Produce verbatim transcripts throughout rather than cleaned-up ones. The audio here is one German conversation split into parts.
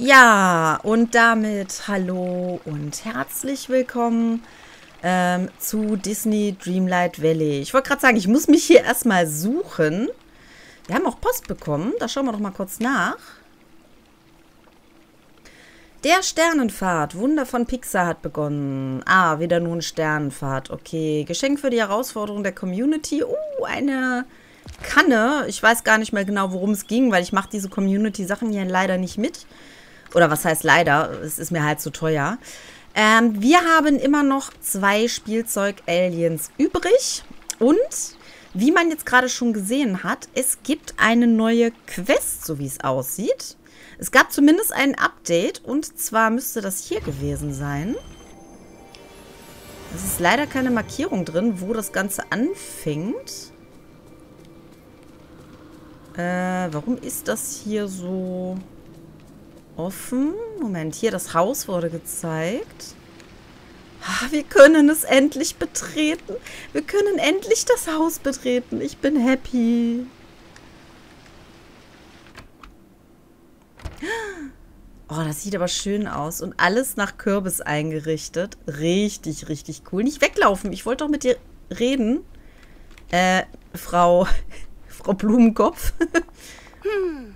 Ja, und damit hallo und herzlich willkommen ähm, zu Disney Dreamlight Valley. Ich wollte gerade sagen, ich muss mich hier erstmal suchen. Wir haben auch Post bekommen, da schauen wir doch mal kurz nach. Der Sternenpfad, Wunder von Pixar hat begonnen. Ah, wieder nur ein Sternenpfad, okay. Geschenk für die Herausforderung der Community. Oh, eine Kanne. Ich weiß gar nicht mehr genau, worum es ging, weil ich mache diese Community-Sachen hier leider nicht mit. Oder was heißt leider? Es ist mir halt zu teuer. Ähm, wir haben immer noch zwei Spielzeug-Aliens übrig. Und, wie man jetzt gerade schon gesehen hat, es gibt eine neue Quest, so wie es aussieht. Es gab zumindest ein Update. Und zwar müsste das hier gewesen sein. Es ist leider keine Markierung drin, wo das Ganze anfängt. Äh, warum ist das hier so offen? Moment, hier das Haus wurde gezeigt. Ah, wir können es endlich betreten. Wir können endlich das Haus betreten. Ich bin happy. Oh, das sieht aber schön aus. Und alles nach Kürbis eingerichtet. Richtig, richtig cool. Nicht weglaufen. Ich wollte doch mit dir reden. Äh, Frau... Frau Blumenkopf. hm.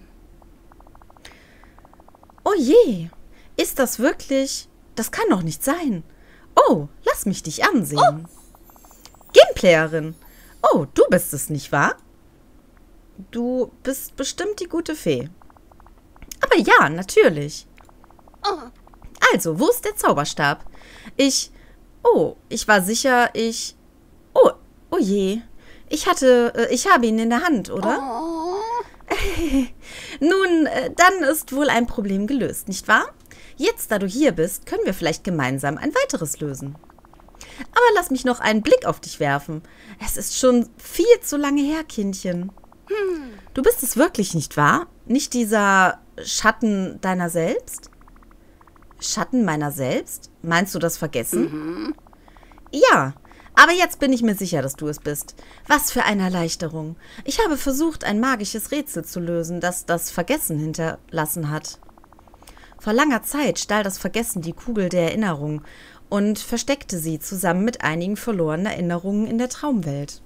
Oh je, ist das wirklich... Das kann doch nicht sein. Oh, lass mich dich ansehen. Oh. Gameplayerin. Oh, du bist es, nicht wahr? Du bist bestimmt die gute Fee. Aber ja, natürlich. Oh. Also, wo ist der Zauberstab? Ich... Oh, ich war sicher, ich... Oh, oh je. Ich hatte... Ich habe ihn in der Hand, oder? Oh. Nun, dann ist wohl ein Problem gelöst, nicht wahr? Jetzt, da du hier bist, können wir vielleicht gemeinsam ein weiteres lösen. Aber lass mich noch einen Blick auf dich werfen. Es ist schon viel zu lange her, Kindchen. Hm. Du bist es wirklich, nicht wahr? Nicht dieser Schatten deiner selbst? Schatten meiner selbst? Meinst du das Vergessen? Mhm. Ja. Aber jetzt bin ich mir sicher, dass du es bist. Was für eine Erleichterung. Ich habe versucht, ein magisches Rätsel zu lösen, das das Vergessen hinterlassen hat. Vor langer Zeit stahl das Vergessen die Kugel der Erinnerung und versteckte sie zusammen mit einigen verlorenen Erinnerungen in der Traumwelt.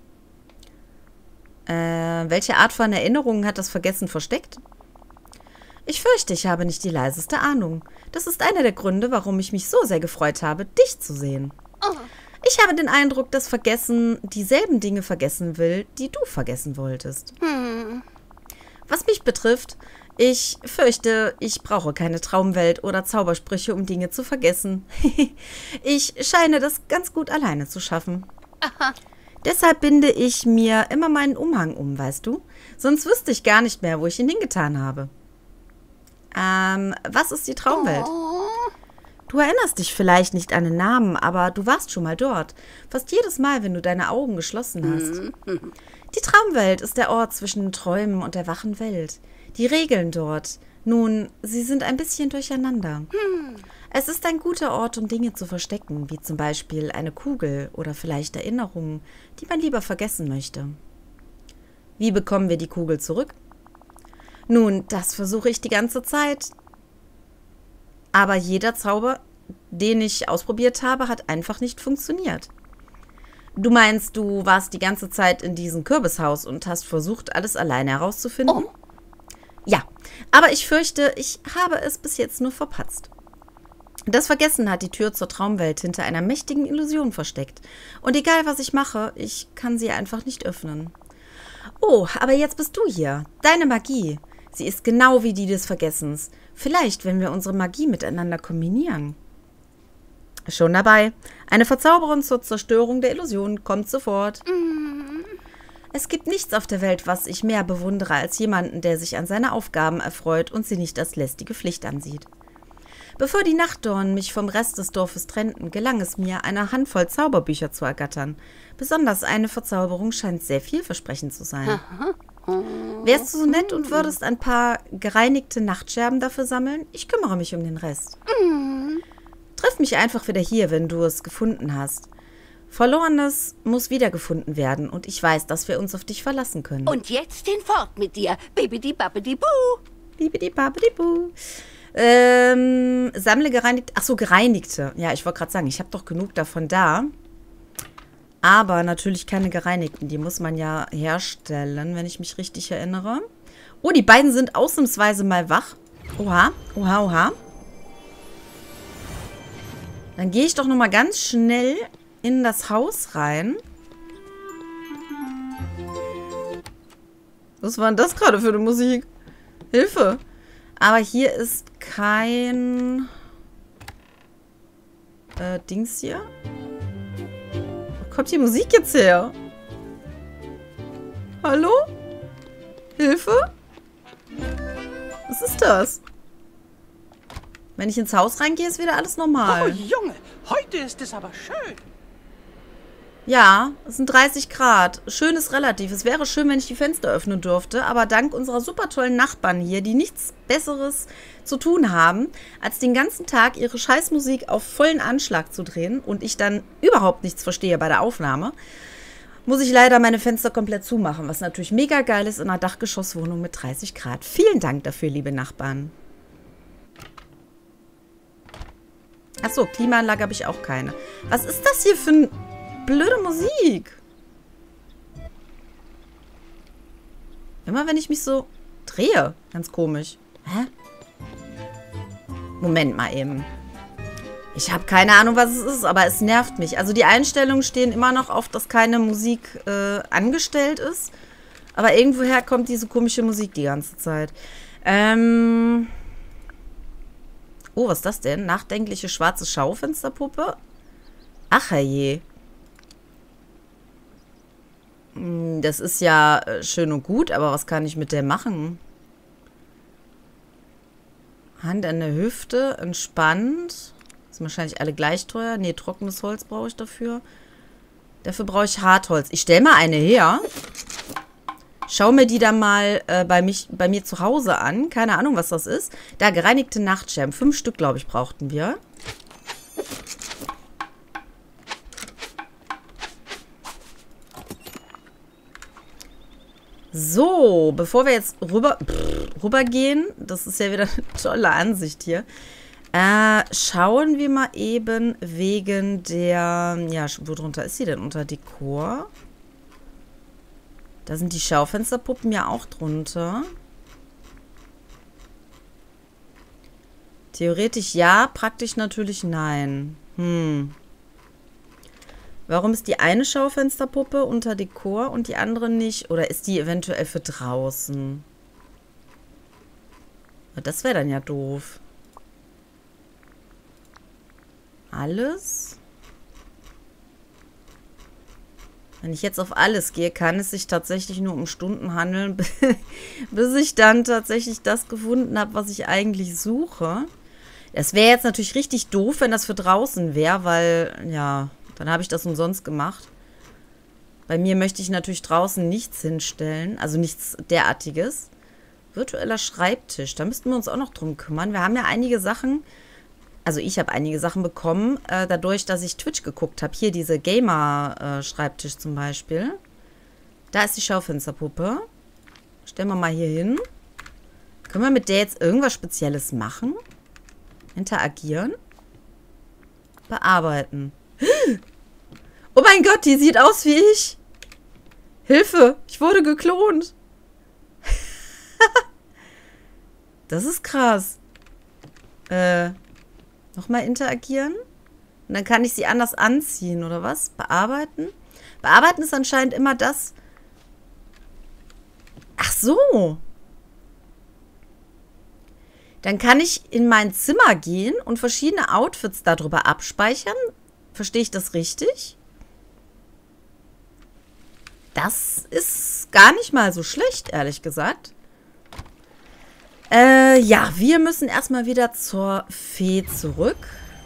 Äh, welche Art von Erinnerungen hat das Vergessen versteckt? Ich fürchte, ich habe nicht die leiseste Ahnung. Das ist einer der Gründe, warum ich mich so sehr gefreut habe, dich zu sehen. Oh. Ich habe den Eindruck, dass Vergessen dieselben Dinge vergessen will, die du vergessen wolltest. Hm. Was mich betrifft, ich fürchte, ich brauche keine Traumwelt oder Zaubersprüche, um Dinge zu vergessen. Ich scheine das ganz gut alleine zu schaffen. Aha. Deshalb binde ich mir immer meinen Umhang um, weißt du? Sonst wüsste ich gar nicht mehr, wo ich ihn hingetan habe. Ähm, was ist die Traumwelt? Oh. Du erinnerst dich vielleicht nicht an den Namen, aber du warst schon mal dort. Fast jedes Mal, wenn du deine Augen geschlossen hast. Mhm. Die Traumwelt ist der Ort zwischen den Träumen und der wachen Welt. Die Regeln dort, nun, sie sind ein bisschen durcheinander. Mhm. Es ist ein guter Ort, um Dinge zu verstecken, wie zum Beispiel eine Kugel oder vielleicht Erinnerungen, die man lieber vergessen möchte. Wie bekommen wir die Kugel zurück? Nun, das versuche ich die ganze Zeit. Aber jeder Zauber, den ich ausprobiert habe, hat einfach nicht funktioniert. Du meinst, du warst die ganze Zeit in diesem Kürbishaus und hast versucht, alles alleine herauszufinden? Oh. Ja, aber ich fürchte, ich habe es bis jetzt nur verpatzt. Das Vergessen hat die Tür zur Traumwelt hinter einer mächtigen Illusion versteckt. Und egal, was ich mache, ich kann sie einfach nicht öffnen. Oh, aber jetzt bist du hier. Deine Magie. Sie ist genau wie die des Vergessens. Vielleicht, wenn wir unsere Magie miteinander kombinieren. Schon dabei. Eine Verzauberung zur Zerstörung der Illusion kommt sofort. Mm. Es gibt nichts auf der Welt, was ich mehr bewundere, als jemanden, der sich an seine Aufgaben erfreut und sie nicht als lästige Pflicht ansieht. Bevor die Nachtdornen mich vom Rest des Dorfes trennten, gelang es mir, eine Handvoll Zauberbücher zu ergattern. Besonders eine Verzauberung scheint sehr vielversprechend zu sein. Wärst du so nett und würdest ein paar gereinigte Nachtscherben dafür sammeln? Ich kümmere mich um den Rest. Mm. Triff mich einfach wieder hier, wenn du es gefunden hast. Verlorenes muss wiedergefunden werden und ich weiß, dass wir uns auf dich verlassen können. Und jetzt hinfort mit dir, Bibidi-Babidi-Bu. Bibidi-Babidi-Bu. Ähm, sammle gereinigt. Ach so, gereinigte. Ja, ich wollte gerade sagen, ich habe doch genug davon da. Aber natürlich keine gereinigten. Die muss man ja herstellen, wenn ich mich richtig erinnere. Oh, die beiden sind ausnahmsweise mal wach. Oha, oha, oha. Dann gehe ich doch nochmal ganz schnell in das Haus rein. Was war denn das gerade für eine Musik? Hilfe! Aber hier ist kein äh, Dings hier. Wo kommt die Musik jetzt her? Hallo? Hilfe? Was ist das? Wenn ich ins Haus reingehe, ist wieder alles normal. Oh Junge, heute ist es aber schön. Ja, es sind dreißig Grad. Schön ist relativ. Es wäre schön, wenn ich die Fenster öffnen dürfte, aber dank unserer super tollen Nachbarn hier, die nichts Besseres zu tun haben, als den ganzen Tag ihre Scheißmusik auf vollen Anschlag zu drehen und ich dann überhaupt nichts verstehe bei der Aufnahme, muss ich leider meine Fenster komplett zumachen, was natürlich mega geil ist in einer Dachgeschosswohnung mit dreißig Grad. Vielen Dank dafür, liebe Nachbarn. Achso, Klimaanlage habe ich auch keine. Was ist das hier für ein... blöde Musik. Immer wenn ich mich so drehe. Ganz komisch. Hä? Moment mal eben. Ich habe keine Ahnung, was es ist, aber es nervt mich. Also die Einstellungen stehen immer noch auf, dass keine Musik äh, angestellt ist. Aber irgendwoher kommt diese komische Musik die ganze Zeit. Ähm... Oh, was ist das denn? Nachdenkliche schwarze Schaufensterpuppe? Ach herrje. Das ist ja schön und gut, aber was kann ich mit der machen? Hand an der Hüfte, entspannt. Sind wahrscheinlich alle gleich teuer. Ne, trockenes Holz brauche ich dafür. Dafür brauche ich Hartholz. Ich stelle mal eine her. Schau mir die dann mal äh, bei, mich, bei mir zu Hause an. Keine Ahnung, was das ist. Da, gereinigte Nachtscherben. Fünf Stück, glaube ich, brauchten wir. So, bevor wir jetzt rüber, pff, rübergehen, das ist ja wieder eine tolle Ansicht hier, äh, schauen wir mal eben wegen der, ja, wo drunter ist sie denn? Unter Dekor? Da sind die Schaufensterpuppen ja auch drunter. Theoretisch ja, praktisch natürlich nein. Hm. Warum ist die eine Schaufensterpuppe unter Dekor und die andere nicht? Oder ist die eventuell für draußen? Das wäre dann ja doof. Alles? Wenn ich jetzt auf alles gehe, kann es sich tatsächlich nur um Stunden handeln, bis ich dann tatsächlich das gefunden habe, was ich eigentlich suche. Es wäre jetzt natürlich richtig doof, wenn das für draußen wäre, weil, ja... Dann habe ich das umsonst gemacht. Bei mir möchte ich natürlich draußen nichts hinstellen. Also nichts derartiges. Virtueller Schreibtisch. Da müssten wir uns auch noch drum kümmern. Wir haben ja einige Sachen. Also ich habe einige Sachen bekommen. Äh, dadurch, dass ich Twitch geguckt habe. Hier diese Gamer-Schreibtisch zum Beispiel. Da ist die Schaufensterpuppe. Stellen wir mal hier hin. Können wir mit der jetzt irgendwas Spezielles machen? Interagieren. Bearbeiten. Oh mein Gott, die sieht aus wie ich. Hilfe, ich wurde geklont. Das ist krass. Äh, nochmal interagieren. Und dann kann ich sie anders anziehen, oder was? Bearbeiten? Bearbeiten ist anscheinend immer das. Ach so. Dann kann ich in mein Zimmer gehen und verschiedene Outfits darüber abspeichern. Verstehe ich das richtig? Das ist gar nicht mal so schlecht, ehrlich gesagt. Äh, ja, wir müssen erstmal wieder zur Fee zurück.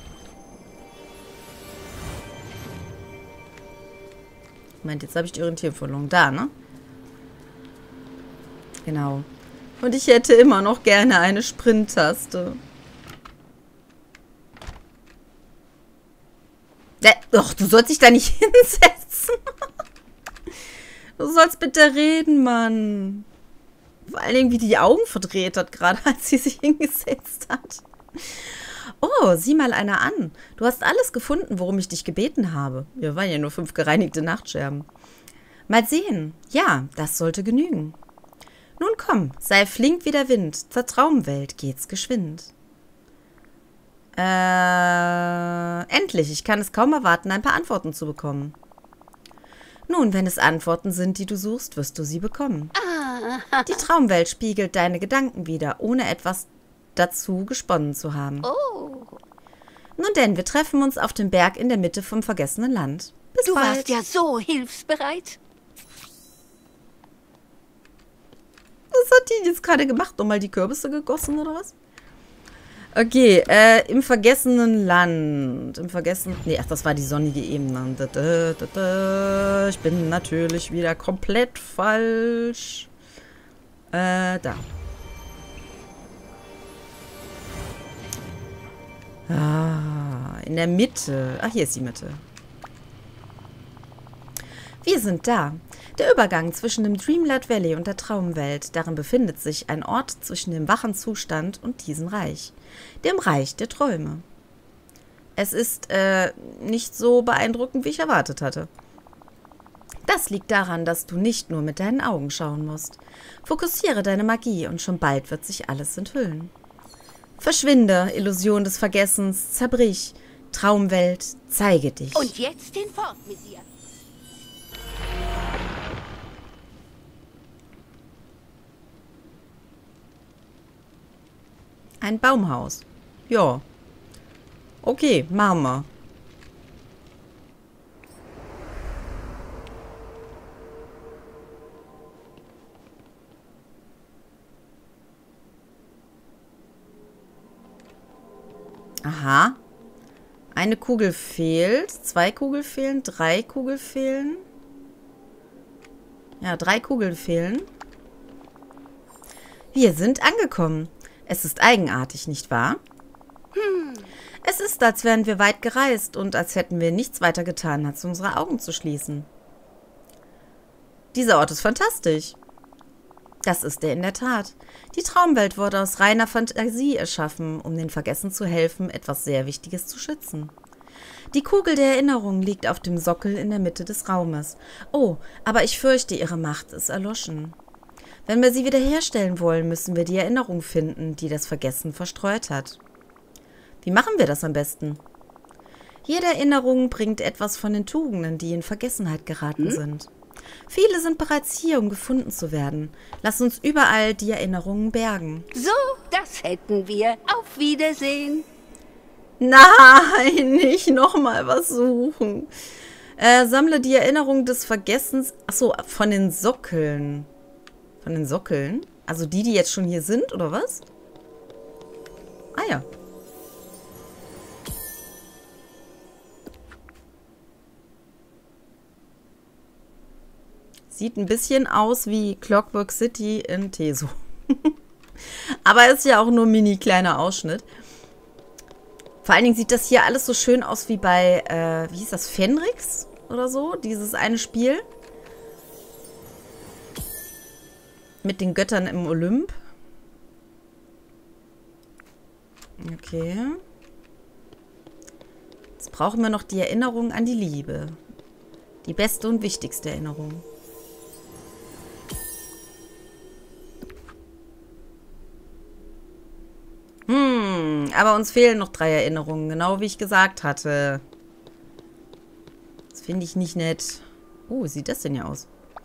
Moment, jetzt habe ich die Orientierung verloren. Da, ne? Genau. Und ich hätte immer noch gerne eine Sprint-Taste. Doch, du sollst dich da nicht hinsetzen. Du sollst bitte reden, Mann. Vor allen Dingen, wie die Augen verdreht hat, gerade als sie sich hingesetzt hat. Oh, sieh mal einer an. Du hast alles gefunden, worum ich dich gebeten habe. Wir waren ja nur fünf gereinigte Nachtscherben. Mal sehen. Ja, das sollte genügen. Nun komm, sei flink wie der Wind. Zur Traumwelt geht's geschwind. Äh, endlich. Ich kann es kaum erwarten, ein paar Antworten zu bekommen. Nun, wenn es Antworten sind, die du suchst, wirst du sie bekommen. Die Traumwelt spiegelt deine Gedanken wider, ohne etwas dazu gesponnen zu haben. Oh. Nun denn, wir treffen uns auf dem Berg in der Mitte vom vergessenen Land. Bis Du bald. warst ja so hilfsbereit. Was hat die jetzt gerade gemacht? Nochmal die Kürbisse gegossen oder was? Okay, äh, im vergessenen Land. Im vergessenen... Nee, ach, das war die sonnige Ebene. Da, da, da, da. Ich bin natürlich wieder komplett falsch. Äh, da. Ah, in der Mitte. Ach, hier ist die Mitte. Wir sind da. Der Übergang zwischen dem Dreamlight Valley und der Traumwelt. Darin befindet sich ein Ort zwischen dem wachen Zustand und diesem Reich. Dem Reich der Träume. Es ist äh, nicht so beeindruckend, wie ich erwartet hatte. Das liegt daran, dass du nicht nur mit deinen Augen schauen musst. Fokussiere deine Magie und schon bald wird sich alles enthüllen. Verschwinde, Illusion des Vergessens, zerbrich, Traumwelt, zeige dich. Und jetzt hinfort mit dir. Ein Baumhaus. Ja. Okay, machen wir. Aha. Eine Kugel fehlt. Zwei Kugeln fehlen. Drei Kugeln fehlen. Ja, drei Kugeln fehlen. Wir sind angekommen. Es ist eigenartig, nicht wahr? Hm. Es ist, als wären wir weit gereist und als hätten wir nichts weiter getan, als unsere Augen zu schließen. Dieser Ort ist fantastisch. Das ist er in der Tat. Die Traumwelt wurde aus reiner Fantasie erschaffen, um den Vergessen zu helfen, etwas sehr Wichtiges zu schützen. Die Kugel der Erinnerung liegt auf dem Sockel in der Mitte des Raumes. Oh, aber ich fürchte, ihre Macht ist erloschen. Wenn wir sie wiederherstellen wollen, müssen wir die Erinnerung finden, die das Vergessen verstreut hat. Wie machen wir das am besten? Jede Erinnerung bringt etwas von den Tugenden, die in Vergessenheit geraten hm? sind. Viele sind bereits hier, um gefunden zu werden. Lass uns überall die Erinnerungen bergen. So, das hätten wir. Auf Wiedersehen. Nein, nicht nochmal was suchen. Äh, sammle die Erinnerung des Vergessens. Achso, von den Sockeln. Von den Sockeln? Also die, die jetzt schon hier sind, oder was? Ah ja. Sieht ein bisschen aus wie Clockwork City in Teso. Aber ist ja auch nur ein mini kleiner Ausschnitt. Vor allen Dingen sieht das hier alles so schön aus wie bei, äh, wie hieß das, Fenrix oder so? Dieses eine Spiel. Mit den Göttern im Olymp. Okay. Jetzt brauchen wir noch die Erinnerung an die Liebe. Die beste und wichtigste Erinnerung. Hm, aber uns fehlen noch drei Erinnerungen, genau wie ich gesagt hatte. Das finde ich nicht nett. Oh, wie sieht das denn hier aus?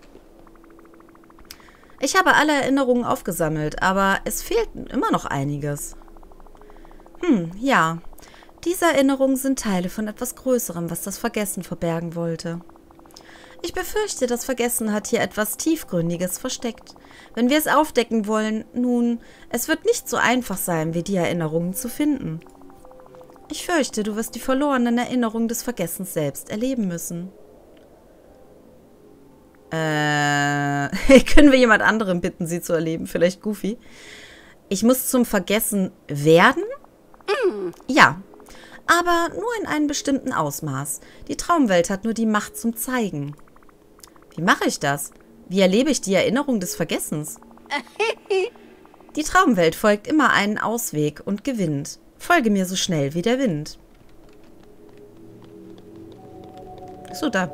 Ich habe alle Erinnerungen aufgesammelt, aber es fehlt immer noch einiges. Hm, ja. Diese Erinnerungen sind Teile von etwas Größerem, was das Vergessen verbergen wollte. Ich befürchte, das Vergessen hat hier etwas Tiefgründiges versteckt. Wenn wir es aufdecken wollen, nun, es wird nicht so einfach sein, wie die Erinnerungen zu finden. Ich fürchte, du wirst die verlorenen Erinnerungen des Vergessens selbst erleben müssen. Äh, können wir jemand anderen bitten, sie zu erleben? Vielleicht Goofy. Ich muss zum Vergessen werden? Mm. Ja, aber nur in einem bestimmten Ausmaß. Die Traumwelt hat nur die Macht zum Zeigen. Wie mache ich das? Wie erlebe ich die Erinnerung des Vergessens? Die Traumwelt folgt immer einen Ausweg und gewinnt. Folge mir so schnell wie der Wind. So, da.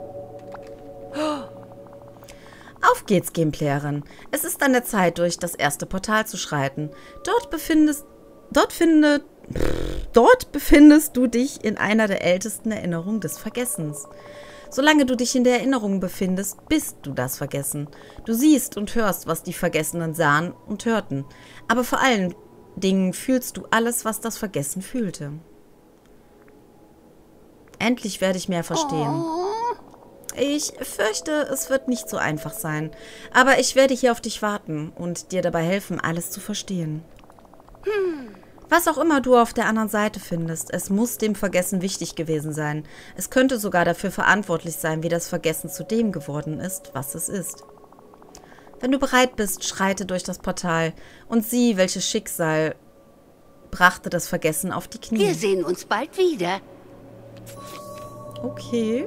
Auf geht's, Gameplayerin. Es ist an der Zeit, durch das erste Portal zu schreiten. Dort befindest... Dort findet... Dort befindest du dich in einer der ältesten Erinnerungen des Vergessens. Solange du dich in der Erinnerung befindest, bist du das Vergessen. Du siehst und hörst, was die Vergessenen sahen und hörten. Aber vor allen Dingen fühlst du alles, was das Vergessen fühlte. Endlich werde ich mehr verstehen. Ich fürchte, es wird nicht so einfach sein. Aber ich werde hier auf dich warten und dir dabei helfen, alles zu verstehen. Was auch immer du auf der anderen Seite findest, es muss dem Vergessen wichtig gewesen sein. Es könnte sogar dafür verantwortlich sein, wie das Vergessen zu dem geworden ist, was es ist. Wenn du bereit bist, schreite durch das Portal und sieh, welches Schicksal brachte das Vergessen auf die Knie. Wir sehen uns bald wieder. Okay.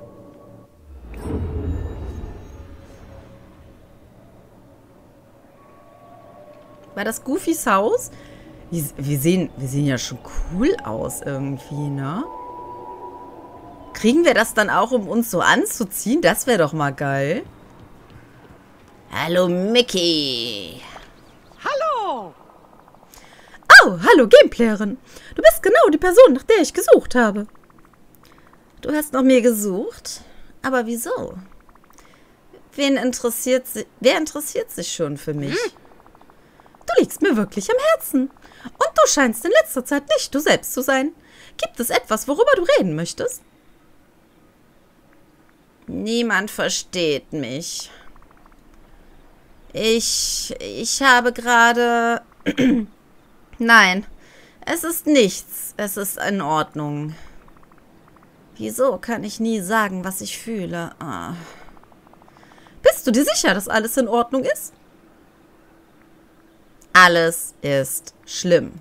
War das Goofys Haus? Wir, wir, sehen, wir sehen ja schon cool aus irgendwie, ne? Kriegen wir das dann auch, um uns so anzuziehen? Das wäre doch mal geil. Hallo, Mickey. Hallo! Oh, hallo, Gameplayerin. Du bist genau die Person, nach der ich gesucht habe. Du hast nach mir gesucht? Aber wieso? Wen interessiert si- Wer interessiert sich schon für mich? Hm? Du liegst mir wirklich am Herzen. Und du scheinst in letzter Zeit nicht du selbst zu sein. Gibt es etwas, worüber du reden möchtest? Niemand versteht mich. Ich... Ich habe gerade... Nein, es ist nichts. Es ist in Ordnung. Wieso kann ich nie sagen, was ich fühle? Ah. Bist du dir sicher, dass alles in Ordnung ist? Alles ist schlimm.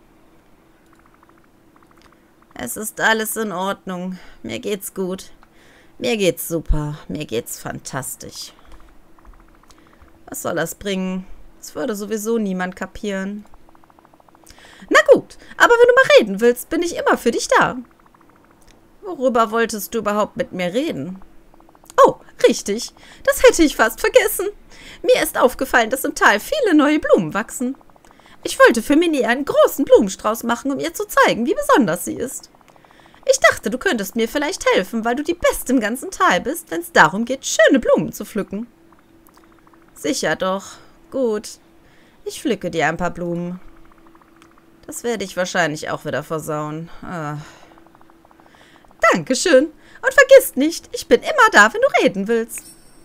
Es ist alles in Ordnung. Mir geht's gut. Mir geht's super. Mir geht's fantastisch. Was soll das bringen? Das würde sowieso niemand kapieren. Na gut, aber wenn du mal reden willst, bin ich immer für dich da. Worüber wolltest du überhaupt mit mir reden? Oh, richtig. Das hätte ich fast vergessen. Mir ist aufgefallen, dass im Tal viele neue Blumen wachsen. Ich wollte für Minnie einen großen Blumenstrauß machen, um ihr zu zeigen, wie besonders sie ist. Ich dachte, du könntest mir vielleicht helfen, weil du die Beste im ganzen Tal bist, wenn es darum geht, schöne Blumen zu pflücken. Sicher doch. Gut. Ich pflücke dir ein paar Blumen. Das werde ich wahrscheinlich auch wieder versauen. Ah. Dankeschön. Und vergiss nicht, ich bin immer da, wenn du reden willst.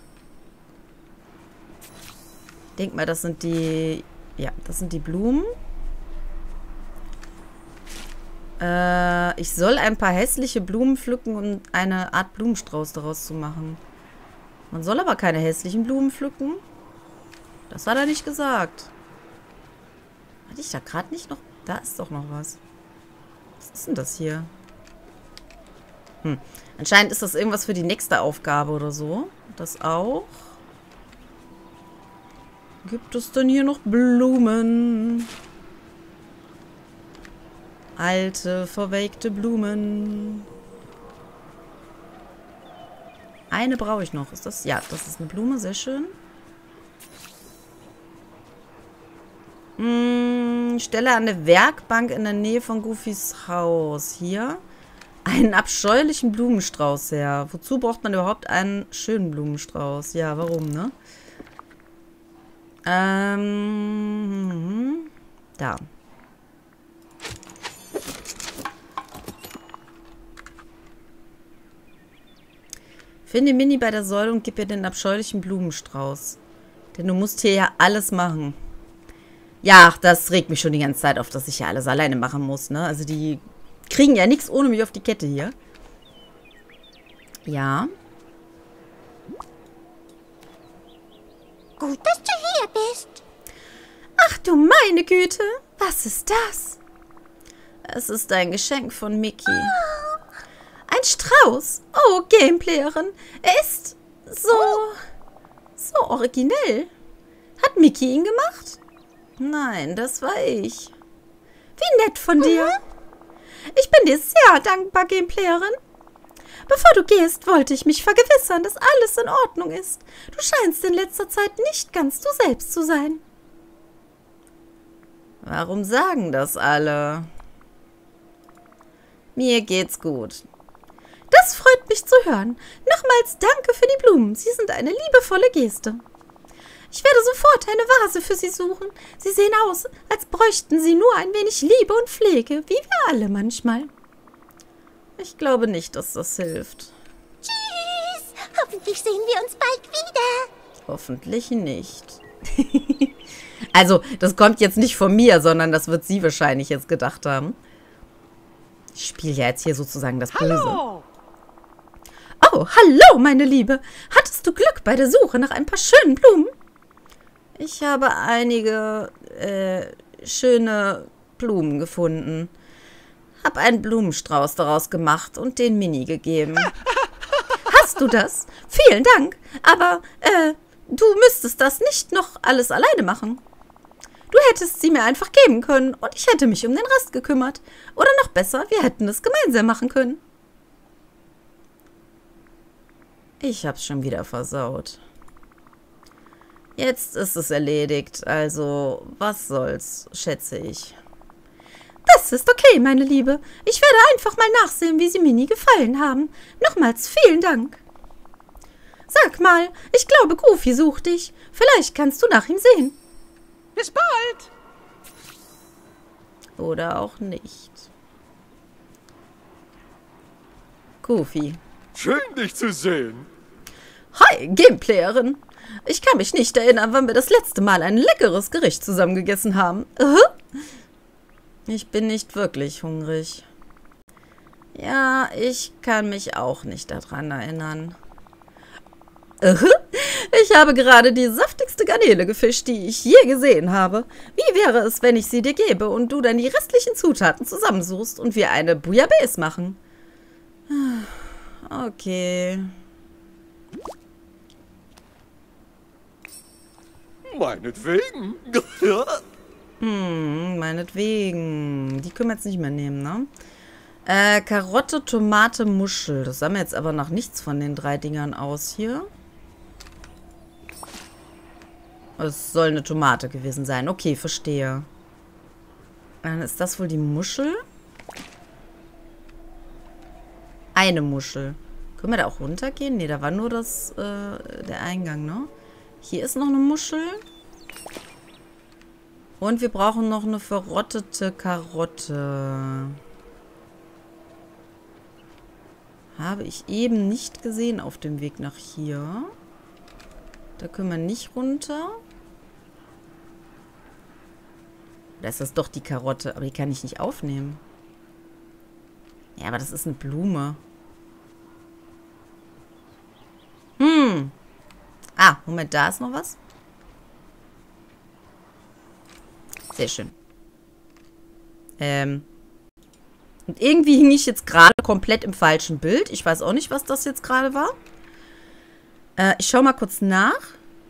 Denk mal, das sind die... Ja, das sind die Blumen. Äh, ich soll ein paar hässliche Blumen pflücken, um eine Art Blumenstrauß daraus zu machen. Man soll aber keine hässlichen Blumen pflücken. Das hat er nicht gesagt. Hatte ich da gerade nicht noch... Da ist doch noch was. Was ist denn das hier? Hm. Anscheinend ist das irgendwas für die nächste Aufgabe oder so. Das auch. Gibt es denn hier noch Blumen? Alte, verwelkte Blumen. Eine brauche ich noch. Ist das? Ja, das ist eine Blume. Sehr schön. Hm, Stelle an der Werkbank in der Nähe von Goofys Haus. Hier. Einen abscheulichen Blumenstrauß her. Wozu braucht man überhaupt einen schönen Blumenstrauß? Ja, warum, ne? Ähm, da. Finde Minnie bei der Säule und gib ihr den abscheulichen Blumenstrauß. Denn du musst hier ja alles machen. Ja, das regt mich schon die ganze Zeit auf, dass ich ja alles alleine machen muss, ne? Also die kriegen ja nichts ohne mich auf die Kette hier. Ja. Gut, dass du hier bist. Ach du meine Güte, was ist das? Es ist ein Geschenk von Mickey. Oh. Ein Strauß. Oh, Gameplayerin. Er ist so, so originell. Hat Mickey ihn gemacht? Nein, das war ich. Wie nett von dir. Ich bin dir sehr dankbar, Gameplayerin. Bevor du gehst, wollte ich mich vergewissern, dass alles in Ordnung ist. Du scheinst in letzter Zeit nicht ganz du selbst zu sein. Warum sagen das alle? Mir geht's gut. Das freut mich zu hören. Nochmals danke für die Blumen. Sie sind eine liebevolle Geste. Ich werde sofort eine Vase für Sie suchen. Sie sehen aus, als bräuchten Sie nur ein wenig Liebe und Pflege, wie wir alle manchmal. Ich glaube nicht, dass das hilft. Tschüss! Hoffentlich sehen wir uns bald wieder. Hoffentlich nicht. Also, das kommt jetzt nicht von mir, sondern das wird sie wahrscheinlich jetzt gedacht haben. Ich spiele ja jetzt hier sozusagen das Böse. Hallo! Oh, hallo, meine Liebe. Hattest du Glück bei der Suche nach ein paar schönen Blumen? Ich habe einige äh, schöne Blumen gefunden. Hab einen Blumenstrauß daraus gemacht und den Mini gegeben. Hast du das? Vielen Dank. Aber äh, du müsstest das nicht noch alles alleine machen. Du hättest sie mir einfach geben können und ich hätte mich um den Rest gekümmert. Oder noch besser, wir hätten es gemeinsam machen können. Ich hab's schon wieder versaut. Jetzt ist es erledigt, also was soll's, schätze ich. Das ist okay, meine Liebe. Ich werde einfach mal nachsehen, wie sie Mini gefallen haben. Nochmals vielen Dank. Sag mal, ich glaube, Goofy sucht dich. Vielleicht kannst du nach ihm sehen. Bis bald! Oder auch nicht. Goofy. Schön, dich zu sehen. Hi, Gameplayerin. Ich kann mich nicht erinnern, wann wir das letzte Mal ein leckeres Gericht zusammen gegessen haben. Ich bin nicht wirklich hungrig. Ja, ich kann mich auch nicht daran erinnern. Ich habe gerade die saftigste Garnele gefischt, die ich je gesehen habe. Wie wäre es, wenn ich sie dir gebe und du dann die restlichen Zutaten zusammensuchst und wir eine Bouillabaisse machen? Okay. Meinetwegen. Hm, meinetwegen. Die können wir jetzt nicht mehr nehmen, ne? Äh, Karotte, Tomate, Muschel. Das sah mir jetzt aber nach nichts von den drei Dingern aus hier. Es soll eine Tomate gewesen sein. Okay, verstehe. Dann ist das wohl die Muschel? Eine Muschel. Können wir da auch runtergehen? Ne, da war nur das, äh, der Eingang, ne? Hier ist noch eine Muschel. Und wir brauchen noch eine verrottete Karotte. Habe ich eben nicht gesehen auf dem Weg nach hier. Da können wir nicht runter. Das ist doch die Karotte, aber die kann ich nicht aufnehmen. Ja, aber das ist eine Blume. Hm. Ah, Moment, da ist noch was. Sehr schön. Ähm. Und irgendwie hing ich jetzt gerade komplett im falschen Bild. Ich weiß auch nicht, was das jetzt gerade war. Äh, ich schaue mal kurz nach.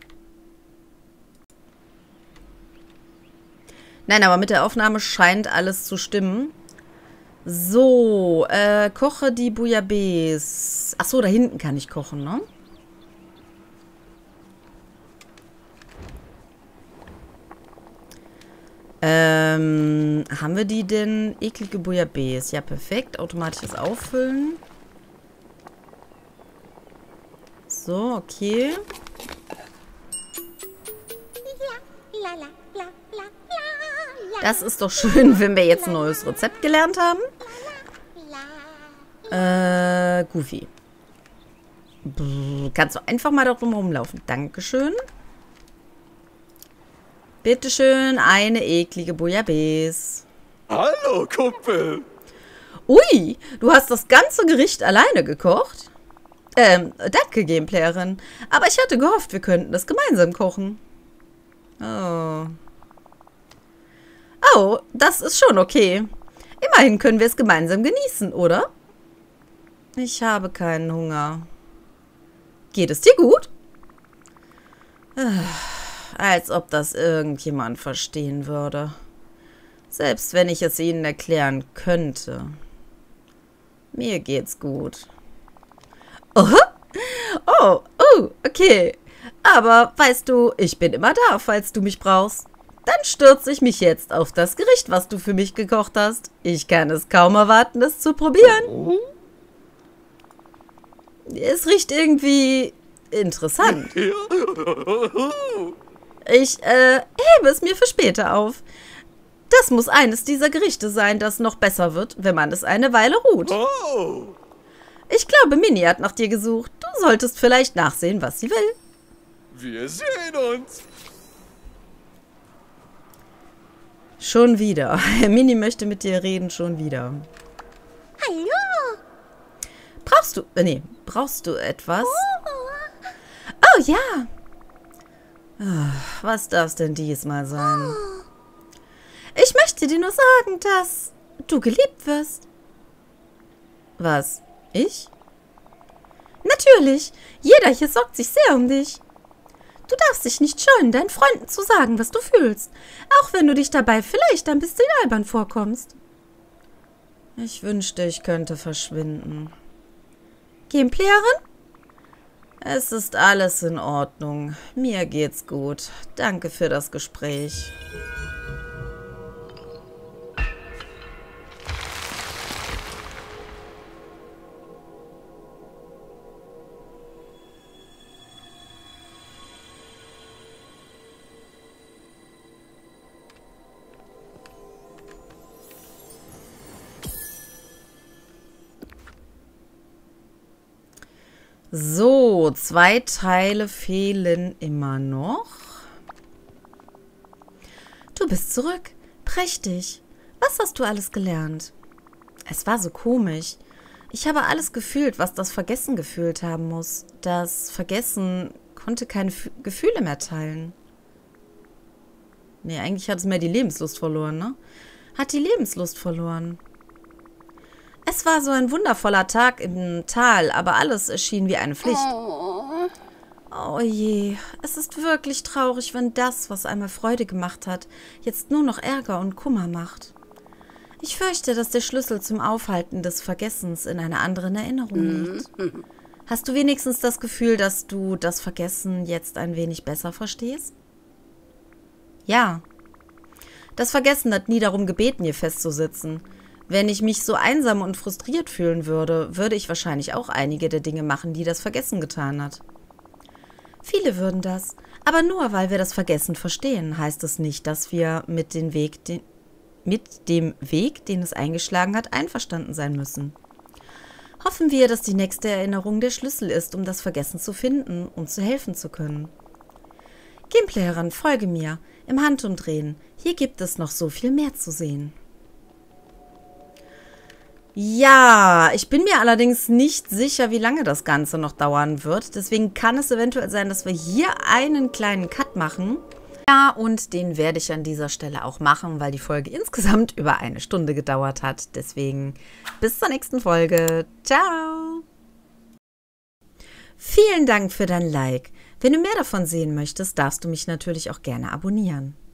Nein, aber mit der Aufnahme scheint alles zu stimmen. So, äh, koche die Bouillabaisse. Achso, da hinten kann ich kochen, ne? Ähm, haben wir die denn? Eklige Bouillabaisse. Ja, perfekt. Automatisches Auffüllen. So, okay. Das ist doch schön, wenn wir jetzt ein neues Rezept gelernt haben. Äh, Goofy. Brr, kannst du einfach mal da drum rumlaufen. Dankeschön. Bitteschön, eine eklige Bouillabaisse. Hallo, Kumpel. Ui, du hast das ganze Gericht alleine gekocht? Ähm, danke, Gameplayerin. Aber ich hatte gehofft, wir könnten das gemeinsam kochen. Oh. Oh, das ist schon okay. Immerhin können wir es gemeinsam genießen, oder? Ich habe keinen Hunger. Geht es dir gut? Als ob das irgendjemand verstehen würde. Selbst wenn ich es ihnen erklären könnte. Mir geht's gut. Oh, oh, oh, okay. Aber weißt du, ich bin immer da, falls du mich brauchst. Dann stürze ich mich jetzt auf das Gericht, was du für mich gekocht hast. Ich kann es kaum erwarten, es zu probieren. Es riecht irgendwie interessant. Ich äh, hebe es mir für später auf. Das muss eines dieser Gerichte sein, das noch besser wird, wenn man es eine Weile ruht. Oh. Ich glaube, Minnie hat nach dir gesucht. Du solltest vielleicht nachsehen, was sie will. Wir sehen uns. Schon wieder. Minnie möchte mit dir reden, schon wieder. Hallo. Brauchst du... Äh, nee, brauchst du etwas? Oh. Oh, ja. Was darf es denn diesmal sein? Ich möchte dir nur sagen, dass du geliebt wirst. Was? Ich? Natürlich. Jeder hier sorgt sich sehr um dich. Du darfst dich nicht scheuen, deinen Freunden zu sagen, was du fühlst. Auch wenn du dich dabei vielleicht ein bisschen albern vorkommst. Ich wünschte, ich könnte verschwinden. Gameplayerin? Es ist alles in Ordnung. Mir geht's gut. Danke für das Gespräch. So, zwei Teile fehlen immer noch. Du bist zurück. Prächtig. Was hast du alles gelernt? Es war so komisch. Ich habe alles gefühlt, was das Vergessen gefühlt haben muss. Das Vergessen konnte keine F- Gefühle mehr teilen. Nee, eigentlich hat es mehr die Lebenslust verloren, ne? Hat die Lebenslust verloren. Es war so ein wundervoller Tag im Tal, aber alles erschien wie eine Pflicht. Oh. Oh je, es ist wirklich traurig, wenn das, was einmal Freude gemacht hat, jetzt nur noch Ärger und Kummer macht. Ich fürchte, dass der Schlüssel zum Aufhalten des Vergessens in einer anderen Erinnerung liegt. Hast du wenigstens das Gefühl, dass du das Vergessen jetzt ein wenig besser verstehst? Ja. Das Vergessen hat nie darum gebeten, hier festzusitzen. Wenn ich mich so einsam und frustriert fühlen würde, würde ich wahrscheinlich auch einige der Dinge machen, die das Vergessen getan hat. Viele würden das, aber nur weil wir das Vergessen verstehen, heißt es nicht, dass wir mit, den Weg, den, mit dem Weg, den es eingeschlagen hat, einverstanden sein müssen. Hoffen wir, dass die nächste Erinnerung der Schlüssel ist, um das Vergessen zu finden und zu helfen zu können. Gameplayerin, folge mir, im Handumdrehen. Hier gibt es noch so viel mehr zu sehen. Ja, ich bin mir allerdings nicht sicher, wie lange das Ganze noch dauern wird. Deswegen kann es eventuell sein, dass wir hier einen kleinen Cut machen. Ja, und den werde ich an dieser Stelle auch machen, weil die Folge insgesamt über eine Stunde gedauert hat. Deswegen bis zur nächsten Folge. Ciao! Vielen Dank für dein Like. Wenn du mehr davon sehen möchtest, darfst du mich natürlich auch gerne abonnieren.